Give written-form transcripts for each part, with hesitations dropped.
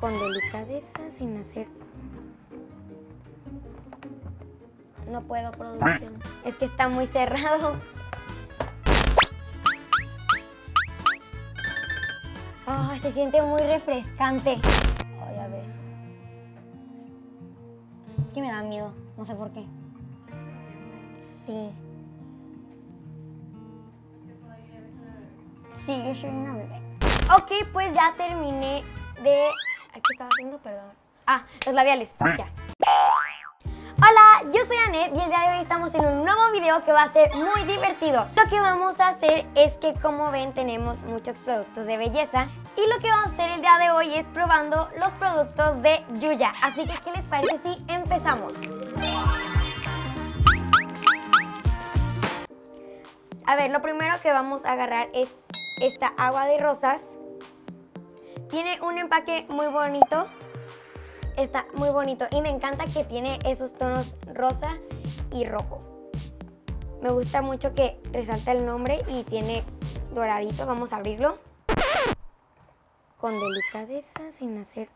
con delicadeza, sin hacer... No puedo, producción. Es que está muy cerrado. Oh, se siente muy refrescante. Ay, a ver. Es que me da miedo, no sé por qué. Sí. Sí, yo soy una bebé. Ok, pues ya terminé de... ¿Qué estaba haciendo? Perdón. Ah, los labiales, ya. Hola, yo soy Anet y el día de hoy estamos en un nuevo video que va a ser muy divertido. Lo que vamos a hacer es que, como ven, tenemos muchos productos de belleza. Y lo que vamos a hacer el día de hoy es probando los productos de Yuya. Así que, ¿qué les parece si empezamos? A ver, lo primero que vamos a agarrar es esta agua de rosas. Tiene un empaque muy bonito. Está muy bonito y me encanta que tiene esos tonos rosa y rojo. Me gusta mucho que resalta el nombre y tiene doradito. Vamos a abrirlo. Con delicadeza, sin hacer...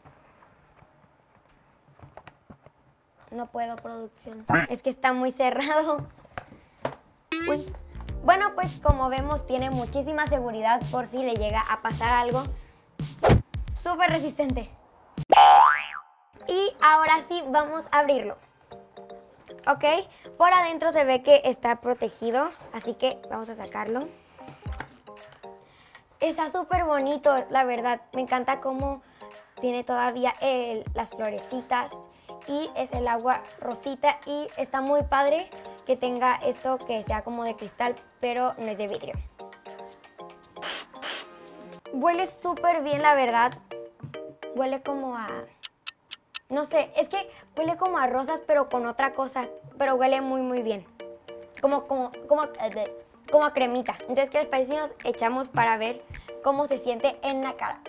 No puedo, producción. Es que está muy cerrado. Uy. Bueno, pues como vemos tiene muchísima seguridad por si le llega a pasar algo. Súper resistente. Y ahora sí, vamos a abrirlo. Ok, por adentro se ve que está protegido, así que vamos a sacarlo. Está súper bonito, la verdad. Me encanta cómo tiene todavía las florecitas y es el agua rosita. Y está muy padre que tenga esto que sea como de cristal, pero no es de vidrio. Huele súper bien, la verdad. Huele como a... No sé, es que huele como a rosas, pero con otra cosa. Pero huele muy, muy bien. Como a cremita. Entonces, ¿qué les parece si nos echamos para ver cómo se siente en la cara?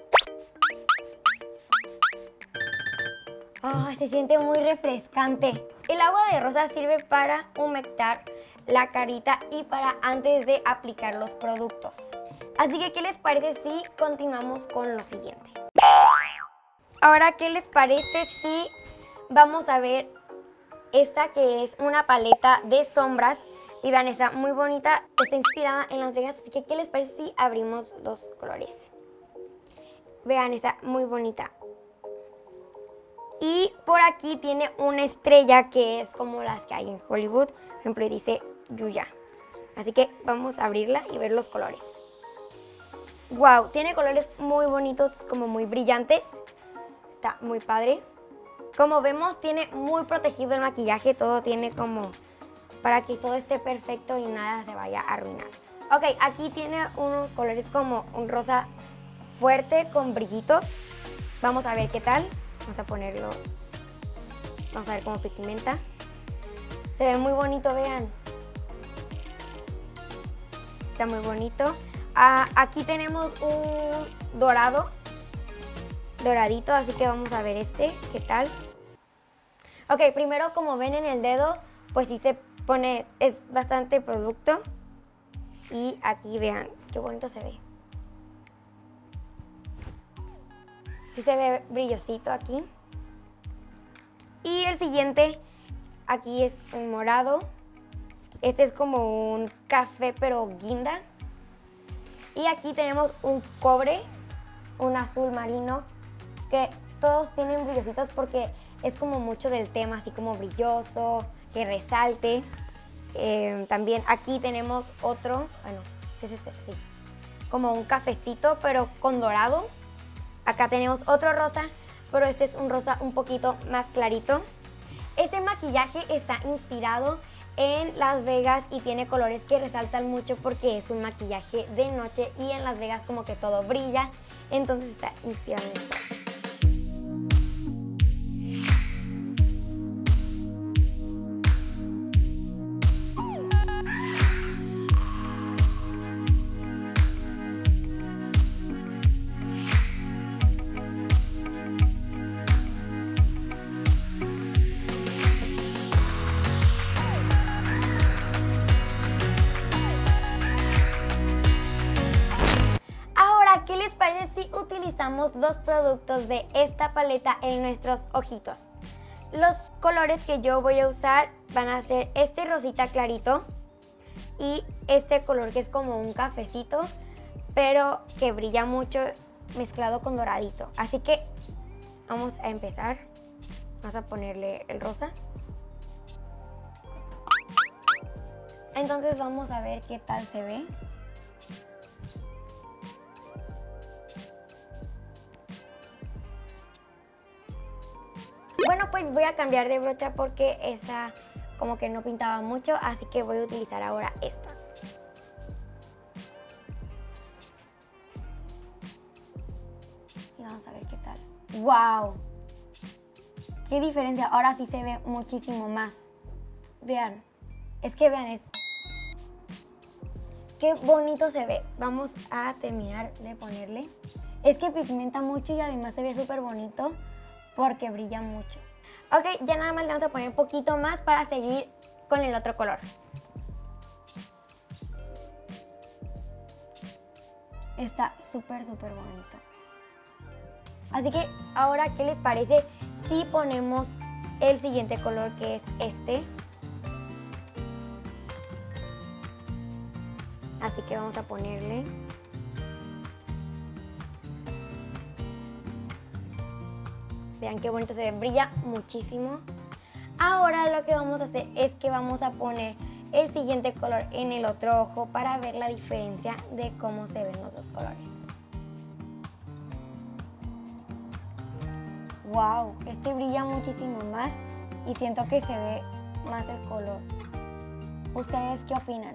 Oh, se siente muy refrescante. El agua de rosas sirve para humectar la carita y para antes de aplicar los productos. Así que, ¿qué les parece si continuamos con lo siguiente? Ahora, ¿qué les parece si vamos a ver esta que es una paleta de sombras? Y vean, está muy bonita, está inspirada en Las Vegas, así que ¿qué les parece si abrimos los colores? Vean, está muy bonita. Y por aquí tiene una estrella que es como las que hay en Hollywood, por ejemplo, dice Yuya. Así que vamos a abrirla y ver los colores. Wow, tiene colores muy bonitos, como muy brillantes. Está muy padre. Como vemos, tiene muy protegido el maquillaje. Todo tiene como para que todo esté perfecto y nada se vaya a arruinar. Ok, aquí tiene unos colores como un rosa fuerte con brillitos. Vamos a ver qué tal. Vamos a ponerlo. Vamos a ver cómo pigmenta. Se ve muy bonito, vean. Está muy bonito. Aquí tenemos un doradito, así que vamos a ver este, ¿qué tal? Ok, primero, como ven en el dedo, pues sí se pone, es bastante producto. Y aquí vean, qué bonito se ve. Sí se ve brillosito aquí. Y el siguiente, aquí es un morado. Este es como un café pero guinda. Y aquí tenemos un cobre, un azul marino, que todos tienen brillositos porque es como mucho del tema, así como brilloso, que resalte. También aquí tenemos otro, bueno, ¿qué es este? Sí, como un cafecito pero con dorado. Acá tenemos otro rosa, pero este es un rosa un poquito más clarito. Este maquillaje está inspirado en Las Vegas y tiene colores que resaltan mucho porque es un maquillaje de noche y en Las Vegas como que todo brilla, entonces está inspirado en esto. utilizamos los productos de esta paleta en nuestros ojitos. Los colores que yo voy a usar van a ser este rosita clarito y este color que es como un cafecito, pero que brilla mucho mezclado con doradito. Así que vamos a empezar. Vamos a ponerle el rosa. Entonces vamos a ver qué tal se ve. Bueno, pues voy a cambiar de brocha porque esa como que no pintaba mucho, así que voy a utilizar ahora esta. Y vamos a ver qué tal. ¡Wow! ¡Qué diferencia! Ahora sí se ve muchísimo más. Vean, es que vean eso. ¡Qué bonito se ve! Vamos a terminar de ponerle. Es que pigmenta mucho y además se ve súper bonito porque brilla mucho. Ok, ya nada más le vamos a poner un poquito más para seguir con el otro color. Está súper bonito. Así que ahora, ¿qué les parece si ponemos el siguiente color, que es este? Así que vamos a ponerle. Vean qué bonito se ve, brilla muchísimo. Ahora lo que vamos a hacer es que vamos a poner el siguiente color en el otro ojo para ver la diferencia de cómo se ven los dos colores. ¡Wow! Este brilla muchísimo más y siento que se ve más el color. ¿Ustedes qué opinan?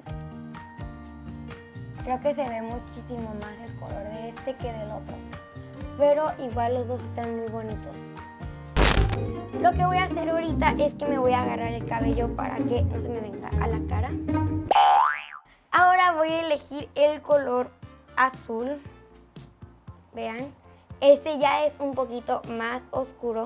Creo que se ve muchísimo más el color de este que del otro. Pero igual los dos están muy bonitos. Lo que voy a hacer ahorita es que me voy a agarrar el cabello para que no se me venga a la cara. Ahora voy a elegir el color azul. Vean, este ya es un poquito más oscuro.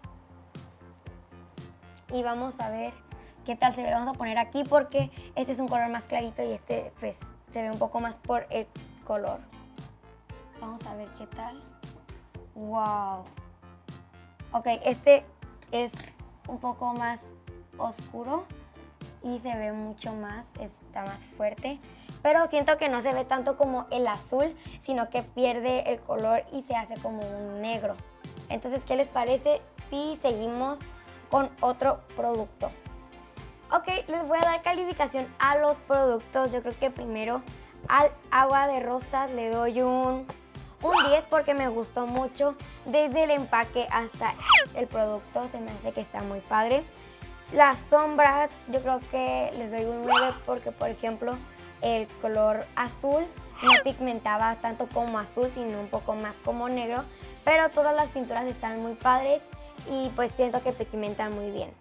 Y vamos a ver qué tal se ve. Lo vamos a poner aquí porque este es un color más clarito y este pues se ve un poco más por el color. Vamos a ver qué tal. ¡Wow! Ok, este es un poco más oscuro y se ve mucho más, está más fuerte. Pero siento que no se ve tanto como el azul, sino que pierde el color y se hace como un negro. Entonces, ¿qué les parece si seguimos con otro producto? Ok, les voy a dar calificación a los productos. Yo creo que primero al agua de rosas le doy un 10 porque me gustó mucho. Desde el empaque hasta el producto se me hace que está muy padre. Las sombras yo creo que les doy un 9 porque, por ejemplo, el color azul no pigmentaba tanto como azul, sino un poco más como negro. Pero todas las pinturas están muy padres y pues siento que pigmentan muy bien.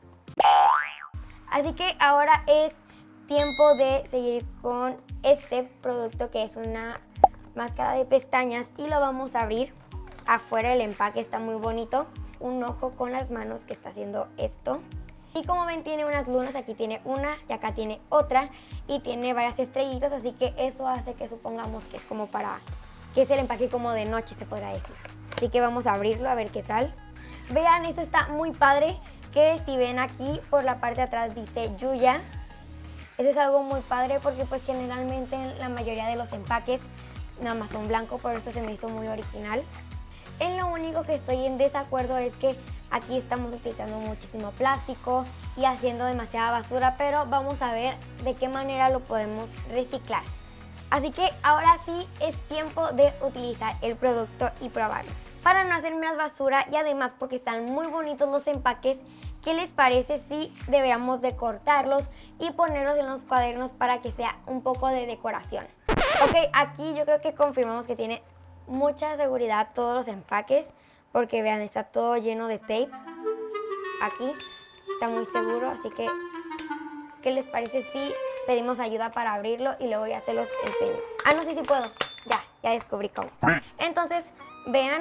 Así que ahora es tiempo de seguir con este producto que es una máscara de pestañas y lo vamos a abrir. Afuera el empaque está muy bonito. Un ojo con las manos que está haciendo esto. Y como ven tiene unas lunas, aquí tiene una y acá tiene otra. Y tiene varias estrellitas, así que eso hace que supongamos que es como para... que es el empaque como de noche, se podrá decir. Así que vamos a abrirlo a ver qué tal. Vean, eso está muy padre. Que si ven aquí por la parte de atrás dice Yuya. Eso es algo muy padre porque pues generalmente en la mayoría de los empaques nada más son blancos, por eso se me hizo muy original. En lo único que estoy en desacuerdo es que aquí estamos utilizando muchísimo plástico y haciendo demasiada basura, pero vamos a ver de qué manera lo podemos reciclar. Así que ahora sí es tiempo de utilizar el producto y probarlo. Para no hacer más basura y además porque están muy bonitos los empaques, ¿qué les parece si deberíamos de cortarlos y ponerlos en los cuadernos para que sea un poco de decoración? Ok, aquí yo creo que confirmamos que tiene mucha seguridad todos los empaques porque vean, está todo lleno de tape. Aquí está muy seguro, así que ¿qué les parece si pedimos ayuda para abrirlo y luego ya se los enseño? Ah, no sé si puedo. Ya descubrí cómo. Entonces, vean,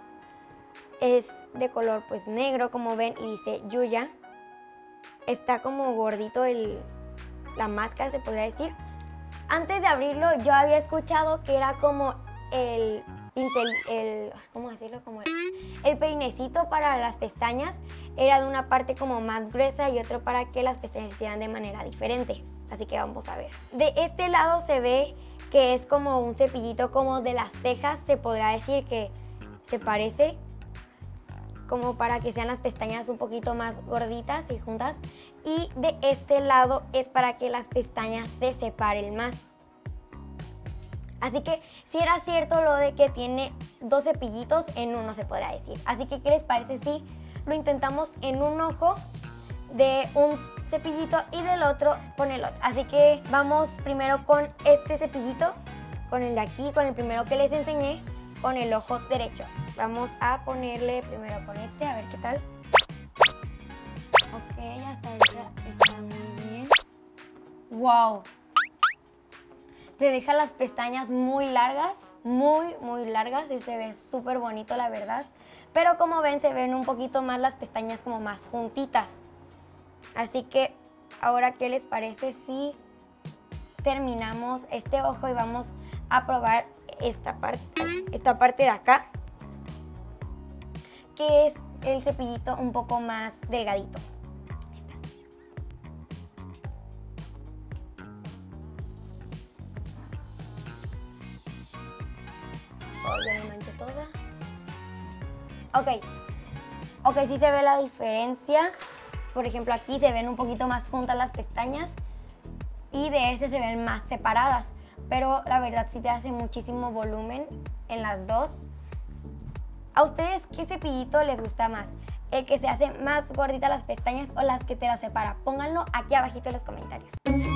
es de color pues negro, como ven, y dice Yuya. Está como gordito la máscara, se podría decir. Antes de abrirlo yo había escuchado que era como el ¿cómo decirlo? El peinecito para las pestañas era de una parte como más gruesa y otro para que las pestañas se hicieran de manera diferente. Así que vamos a ver. De este lado se ve que es como un cepillito como de las cejas, se podrá decir que se parece, como para que sean las pestañas un poquito más gorditas y juntas. Y de este lado es para que las pestañas se separen más. Así que sí era cierto lo de que tiene dos cepillitos en uno, se podrá decir. Así que, ¿qué les parece si lo intentamos en un ojo de un cepillito y del otro con el otro? Así que vamos primero con este cepillito, con el de aquí, con el primero que les enseñé, con el ojo derecho. Vamos a ponerle primero con este, a ver qué tal. Ok, hasta ahorita está muy bien. ¡Wow! Te deja las pestañas muy largas, muy largas y se ve súper bonito, la verdad. Pero como ven, se ven un poquito más las pestañas como más juntitas. Así que ahora, ¿qué les parece si terminamos este ojo y vamos a probar esta parte de acá, que es el cepillito un poco más delgadito? Ahí está. Oh, ya me manché toda. Ok, sí se ve la diferencia. Por ejemplo, aquí se ven un poquito más juntas las pestañas y de ese se ven más separadas. Pero la verdad sí te hace muchísimo volumen en las dos. ¿A ustedes qué cepillito les gusta más? ¿El que se hace más gordita las pestañas o las que te las separa? Pónganlo aquí abajito en los comentarios.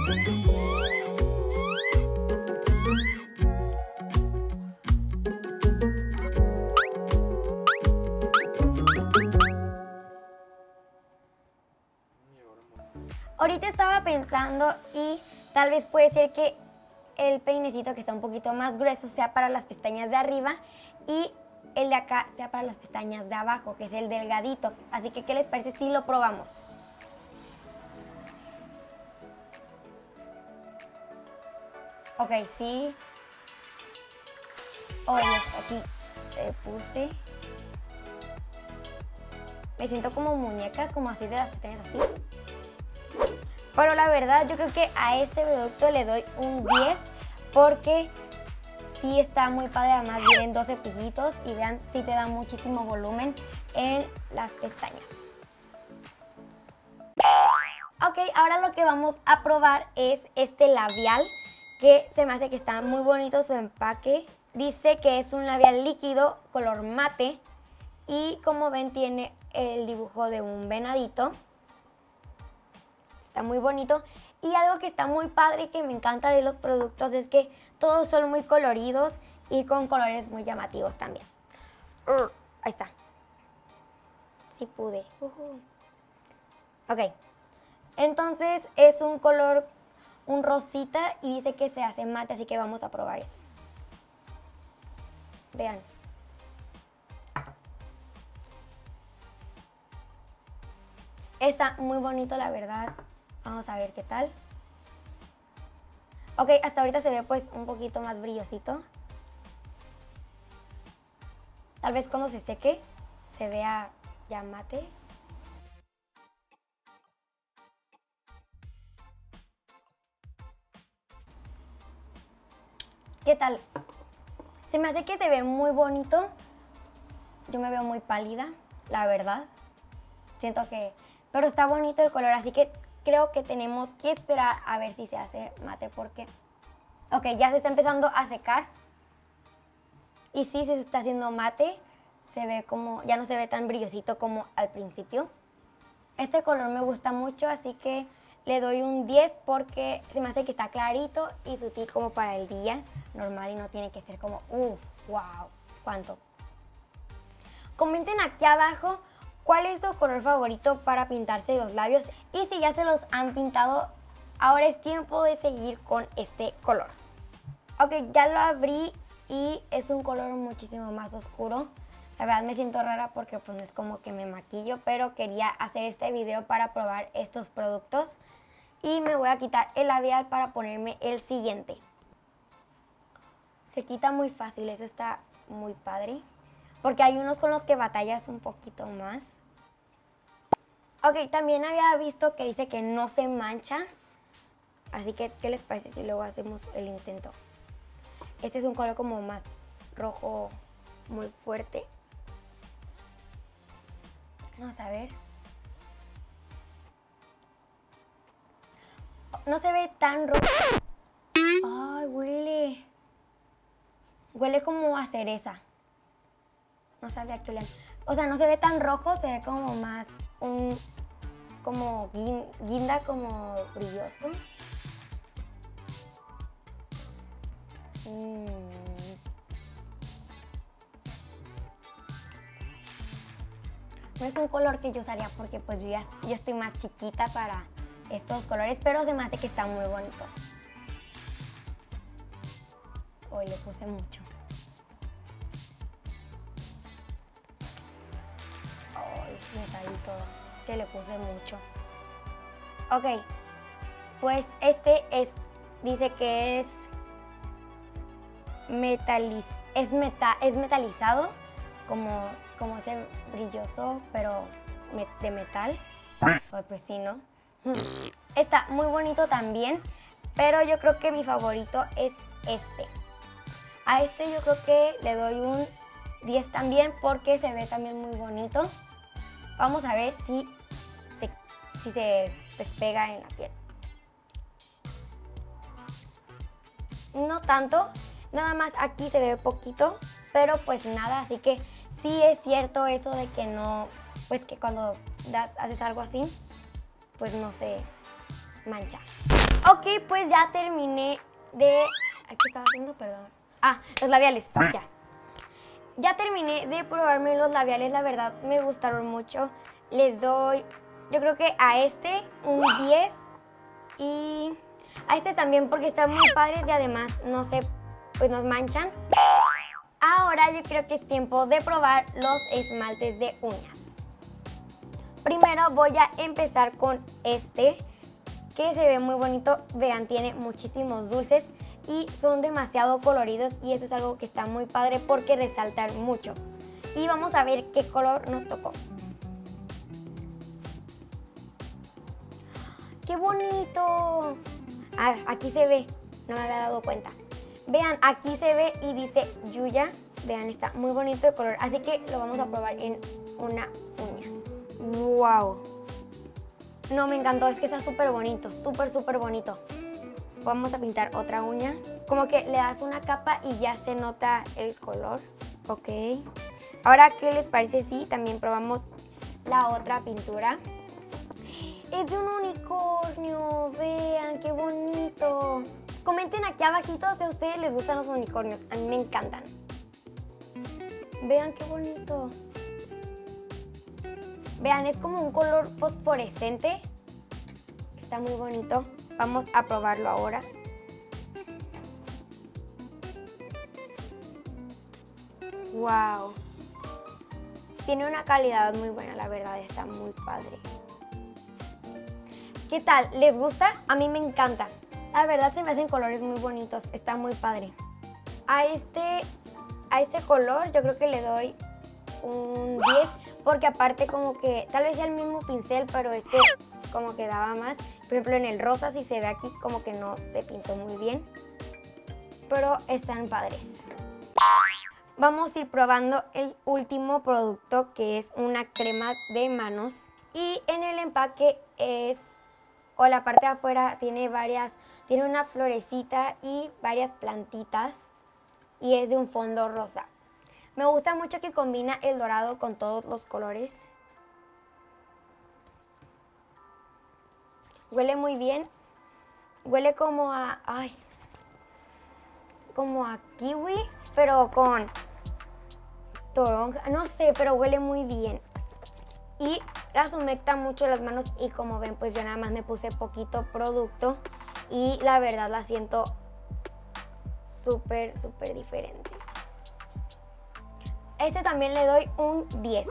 Ahorita estaba pensando y tal vez puede ser que el peinecito que está un poquito más grueso sea para las pestañas de arriba y el de acá sea para las pestañas de abajo, que es el delgadito. Así que, ¿qué les parece si lo probamos? Ok, sí. Oye, aquí puse. Me siento como muñeca, como así de las pestañas así. Pero la verdad yo creo que a este producto le doy un 10 porque sí está muy padre. Además vienen dos cepillitos y vean, sí te da muchísimo volumen en las pestañas. Ok, ahora lo que vamos a probar es este labial, que se me hace que está muy bonito su empaque. Dice que es un labial líquido color mate y como ven tiene el dibujo de un venadito. Está muy bonito. Y algo que está muy padre y que me encanta de los productos es que todos son muy coloridos y con colores muy llamativos también. Ahí está. Sí pude. Ok. Entonces es un color, un rosita y dice que se hace mate, así que vamos a probar eso. Vean. Está muy bonito, la verdad. Vamos a ver qué tal. Ok, hasta ahorita se ve pues un poquito más brillosito. Tal vez cuando se seque se vea ya mate. ¿Qué tal? Se me hace que se ve muy bonito. Yo me veo muy pálida, la verdad. Siento que... Pero está bonito el color, así que creo que tenemos que esperar a ver si se hace mate porque... Ok, ya se está empezando a secar. Y sí, se está haciendo mate. Se ve como... Ya no se ve tan brillosito como al principio. Este color me gusta mucho, así que le doy un 10 porque se me hace que está clarito y sutil como para el día normal y no tiene que ser como... ¡Wow! ¿Cuánto? Comenten aquí abajo cuál es su color favorito para pintarse los labios y si ya se los han pintado, ahora es tiempo de seguir con este color. Ok, ya lo abrí y es un color muchísimo más oscuro. La verdad me siento rara porque pues no es como que me maquillo, pero quería hacer este video para probar estos productos. Y me voy a quitar el labial para ponerme el siguiente. Se quita muy fácil, eso está muy padre. Porque hay unos con los que batallas un poquito más. Ok, también había visto que dice que no se mancha. Así que, ¿qué les parece si luego hacemos el intento? Este es un color como más rojo, muy fuerte. Vamos a ver. No se ve tan rojo. Ay, huele. Huele como a cereza. No sabía que olían. O sea, no se ve tan rojo, se ve como más como guinda, como brilloso. No es un color que yo usaría porque pues yo estoy más chiquita para estos colores, pero se me hace que está muy bonito. Hoy le puse mucho. Ay, me salí todo. Es que le puse mucho. Ok, pues este dice que es metalizado, como ese brilloso, pero de metal. Ay, pues sí, ¿no? Está muy bonito también, pero yo creo que mi favorito es este. A este yo creo que le doy un 10 también porque se ve también muy bonito. Vamos a ver si se despega en la piel. No tanto, nada más aquí se ve poquito, pero pues nada, así que sí es cierto eso de que no, pues que cuando haces algo así, pues no se mancha. Ok, pues ya terminé de... ¿Qué estaba haciendo? Perdón. Los labiales, ya. Ya terminé de probarme los labiales, la verdad me gustaron mucho. Les doy, yo creo que a este un 10 y a este también porque están muy padres y además no se, pues nos manchan. Ahora yo creo que es tiempo de probar los esmaltes de uñas. Primero voy a empezar con este, que se ve muy bonito. Vean, tiene muchísimos dulces y son demasiado coloridos y eso es algo que está muy padre porque resaltan mucho. Y vamos a ver qué color nos tocó. ¡Qué bonito! Aquí se ve, no me había dado cuenta. Vean, aquí se ve y dice Yuya. Vean, está muy bonito el color, así que lo vamos a probar en una uña. ¡Wow! No, me encantó, es que está súper bonito, súper bonito. Vamos a pintar otra uña. Como que le das una capa y ya se nota el color. Ok. Ahora, ¿qué les parece si también probamos la otra pintura? Es de un unicornio. Vean, qué bonito. Comenten aquí abajito si a ustedes les gustan los unicornios. A mí me encantan. Vean qué bonito. Vean, es como un color fosforescente. Está muy bonito. Vamos a probarlo ahora. ¡Wow! Tiene una calidad muy buena, la verdad, está muy padre. ¿Qué tal? ¿Les gusta? A mí me encanta. La verdad se me hacen colores muy bonitos, está muy padre. A este color yo creo que le doy un 10 porque aparte como que tal vez sea el mismo pincel, pero este como que daba más. Por ejemplo, en el rosa, si se ve aquí, como que no se pintó muy bien. Pero están padres. Vamos a ir probando el último producto, que es una crema de manos. Y en el empaque o la parte de afuera tiene una florecita y varias plantitas. Y es de un fondo rosa. Me gusta mucho que combina el dorado con todos los colores. Huele muy bien. Huele como como a kiwi, pero con toronja. No sé, pero huele muy bien. Y las humecta mucho las manos y como ven, pues yo nada más me puse poquito producto y la verdad las siento súper diferentes. Este también le doy un 10.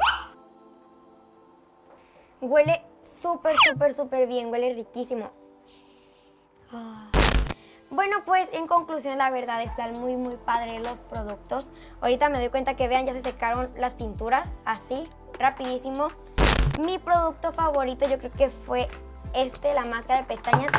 Huele súper bien, huele riquísimo. Bueno, pues en conclusión, la verdad están muy padres los productos. Ahorita me doy cuenta que vean, ya se secaron las pinturas, así, rapidísimo. Mi producto favorito yo creo que fue la máscara de pestañas.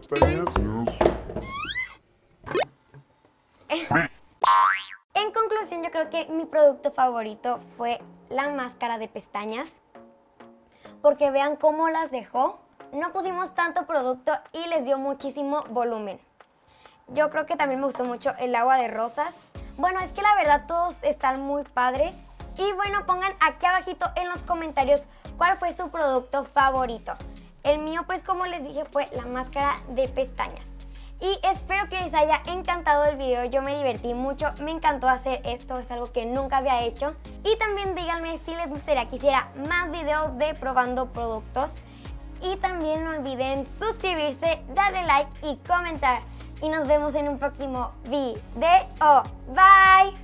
En conclusión, yo creo que mi producto favorito fue la máscara de pestañas, porque vean cómo las dejó. No pusimos tanto producto y les dio muchísimo volumen. Yo creo que también me gustó mucho el agua de rosas. Bueno, es que la verdad todos están muy padres. Y bueno, pongan aquí abajito en los comentarios cuál fue su producto favorito. El mío, pues como les dije, fue la máscara de pestañas. Y espero que les haya encantado el video, yo me divertí mucho, me encantó hacer esto, es algo que nunca había hecho. Y también díganme si les gustaría que hiciera más videos de probando productos. Y también no olviden suscribirse, darle like y comentar. Y nos vemos en un próximo video. Bye.